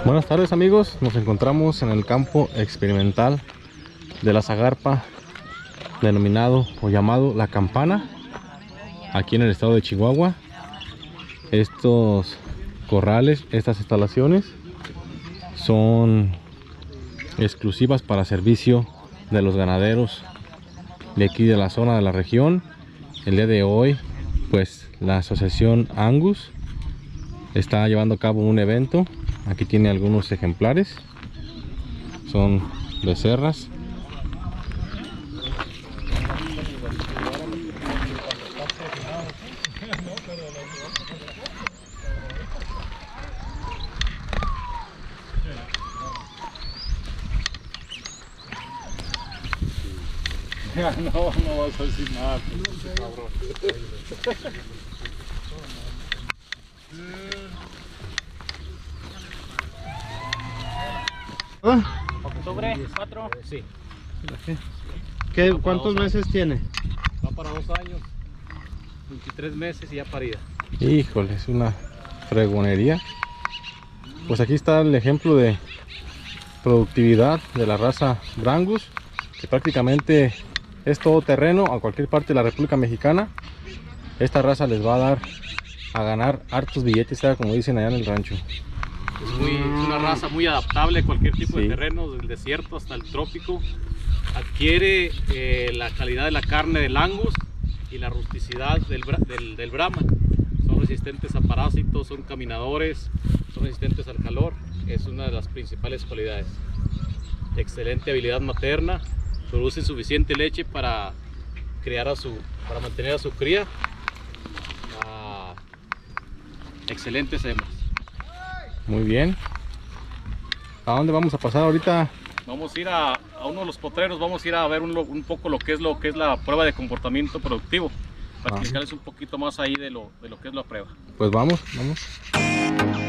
Buenas tardes amigos, nos encontramos en el campo experimental de la Zagarpa, denominado o llamado La Campana, aquí en el estado de Chihuahua. Estos corrales, estas instalaciones son exclusivas para servicio de los ganaderos de aquí de la zona de la región. El día de hoy pues la asociación Angus está llevando a cabo un evento. Aquí tiene algunos ejemplares, son becerras. No vas a decir nada, cabrón. Sobre 4. Sí. ¿Cuántos meses tiene? Va para 2 años, 23 meses y ya parida. Híjole, es una fregonería. Pues aquí está el ejemplo de productividad de la raza Brangus, que prácticamente es todo terreno a cualquier parte de la República Mexicana. Esta raza les va a dar a ganar hartos billetes, como dicen allá en el rancho. Es una raza muy adaptable a cualquier tipo de terreno, del desierto hasta el trópico. Adquiere la calidad de la carne del Angus y la rusticidad del Brahma. Son resistentes a parásitos, son caminadores, son resistentes al calor. Es una de las principales cualidades. Excelente habilidad materna, produce suficiente leche para mantener a su cría. Excelentes hembras. Muy bien. ¿A dónde vamos a pasar ahorita? Vamos a ir a uno de los potreros, vamos a ir a ver un poco lo que es la prueba de comportamiento productivo, para explicarles un poquito más ahí de lo que es la prueba. Pues vamos.